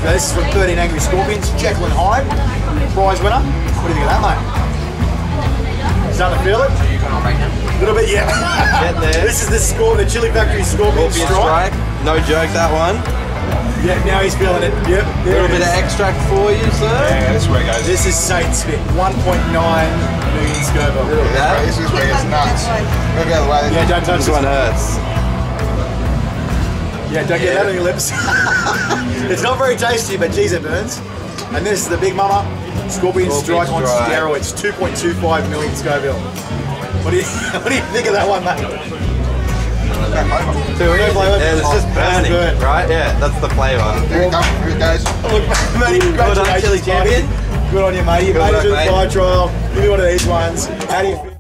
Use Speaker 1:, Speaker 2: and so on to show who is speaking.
Speaker 1: So this is from 13 Angry Scorpions, Jekyll and Hyde, prize winner. What do you think of that, mate? Starting to feel it? A little bit, yeah.
Speaker 2: Getting there.
Speaker 1: This is the Chili Factory Scorpion Strike.
Speaker 2: No joke, that one.
Speaker 1: Yeah, now he's feeling it. Yep.
Speaker 2: A little bit of extract for you, sir.
Speaker 3: Yeah, this is where it goes.
Speaker 1: This is Saint Spit, 1.9 million Scoville.
Speaker 3: This is where it gets nuts. Look out of the way.
Speaker 1: Yeah, don't touch
Speaker 2: This one hurts.
Speaker 1: Yeah, don't get that on your lips. It's not very tasty, but geez, it burns. And this is the Big Mama Scorpion Strike on steroids, 2.25 million Scoville. What do you think of that one, mate?
Speaker 2: Too easy. Yeah, it's just burning, right? Yeah, that's the flavour.
Speaker 3: Here it comes. Here it goes.
Speaker 1: Look, mate, congratulations,
Speaker 2: Chili champion.
Speaker 1: Good on you, mate. You made it through the
Speaker 2: mate.
Speaker 1: fire trial. Give me one of these ones. How do you feel?